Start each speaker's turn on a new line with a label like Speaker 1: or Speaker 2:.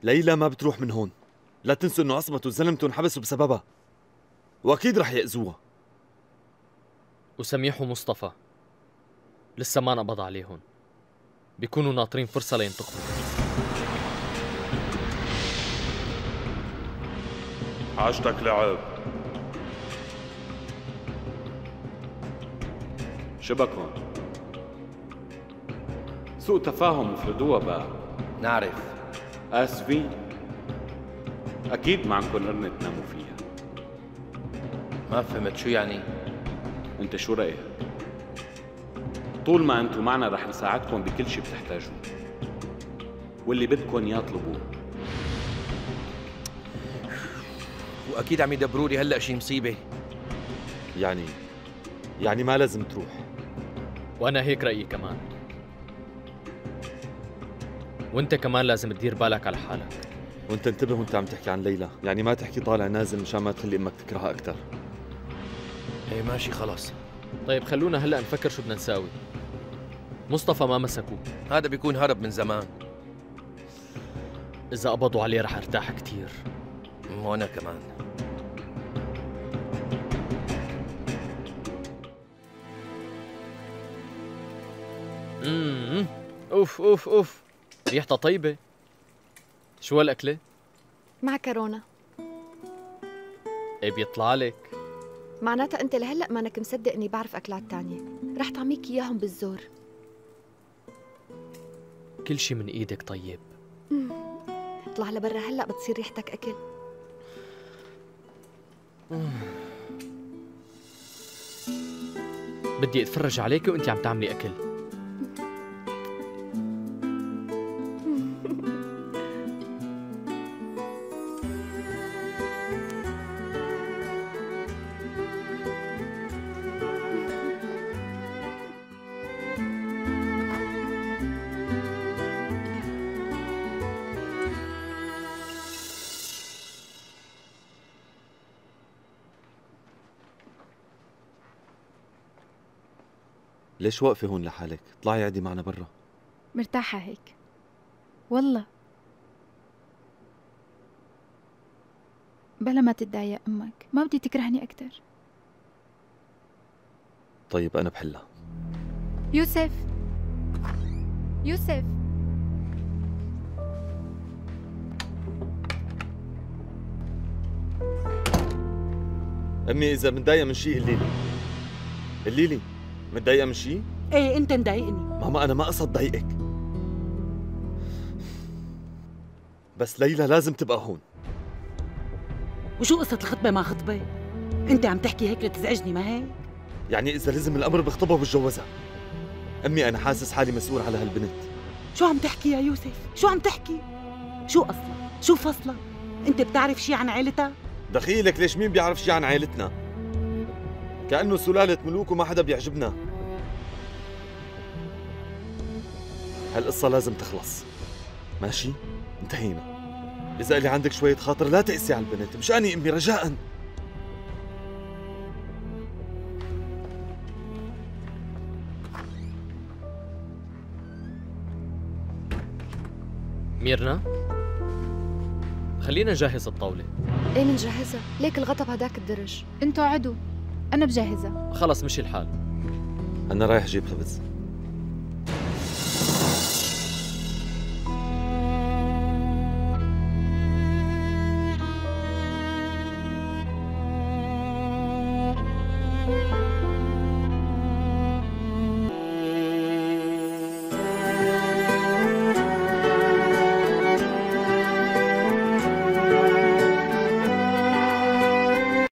Speaker 1: ليلى ما بتروح من هون. لا تنسوا انه عصمت وزلمته انحبسوا بسببها، واكيد رح يأذوها.
Speaker 2: وسميح ومصطفى لسه ما نقبض عليهم، بيكونوا ناطرين فرصة لينتقموا.
Speaker 3: حاجتك لعب. شبكهم سوء تفاهم افرضوها بقى.
Speaker 4: نعرف.
Speaker 3: آسفين، أكيد ما عندكم قرنة تناموا فيها.
Speaker 4: ما فهمت شو يعني؟
Speaker 3: أنت شو رأيك؟ طول ما أنتوا معنا رح نساعدكم بكل شي بتحتاجوه، واللي بدكم يا اطلبوه.
Speaker 4: وأكيد عم يدبروا لي هلأ شي مصيبة.
Speaker 1: يعني ما لازم تروح.
Speaker 2: وأنا هيك رأيي كمان. وأنت كمان لازم تدير بالك على حالك.
Speaker 1: وانت انتبه وانت عم تحكي عن ليلى، يعني ما تحكي طالع نازل مشان ما تخلي امك تكرهها اكثر.
Speaker 4: ايه ماشي خلاص.
Speaker 2: طيب خلونا هلأ نفكر شو بدنا نساوي. مصطفى ما مسكوه،
Speaker 4: هذا بيكون هرب من زمان.
Speaker 2: إذا قبضوا عليه رح ارتاح كتير.
Speaker 4: وأنا كمان.
Speaker 2: اوف اوف اوف، ريحتها طيبة. شو هالأكلة؟
Speaker 5: معكرونة.
Speaker 2: ايه بيطلع لك؟
Speaker 5: معناتها انت لهلا مانك مصدق اني بعرف اكلات تانية، رح طعميك اياهم بالزور.
Speaker 2: كل شي من ايدك طيب.
Speaker 5: اطلع لبرا هلا بتصير ريحتك اكل.
Speaker 2: بدي اتفرج عليك وانت عم تعملي اكل.
Speaker 1: ليش واقفة هون لحالك؟ اطلعي عادي معنا برا.
Speaker 6: مرتاحة هيك والله. بلا ما تتضايق أمك، ما بدي تكرهني أكتر.
Speaker 1: طيب أنا بحلها.
Speaker 6: يوسف، يوسف،
Speaker 1: أمي إذا متضايقة من شيء قولي لي. متضايقة من شيء؟
Speaker 7: ايه انت مضايقني.
Speaker 1: ماما أنا ما قصد ضايقك، بس ليلى لازم تبقى هون.
Speaker 7: وشو قصة الخطبة ما خطبة؟ انت عم تحكي هيك لتزعجني ما هيك؟
Speaker 1: يعني إذا لزم الأمر بخطبها وبتجوزها. أمي أنا حاسس حالي مسؤول على هالبنت.
Speaker 7: شو عم تحكي يا يوسف؟ شو عم تحكي؟ شو أصلا؟ شو فصلا؟ انت بتعرف شي عن عائلتها؟
Speaker 1: دخيلك ليش مين بيعرف شي عن عائلتنا؟ كأنه سلالة ملوك وما حدا بيعجبنا. هالقصة لازم تخلص. ماشي؟ انتهينا. إذا اللي عندك شوية خاطر لا تقسي على البنت، مشاني أمي رجاءً.
Speaker 2: ميرنا، خلينا نجهز الطاولة.
Speaker 5: ايه منجهزها، ليك الغطا بهداك الدرج.
Speaker 6: انتوا عدوا، أنا بجهزها.
Speaker 2: خلص مشي الحال.
Speaker 1: أنا رايح أجيب خبز.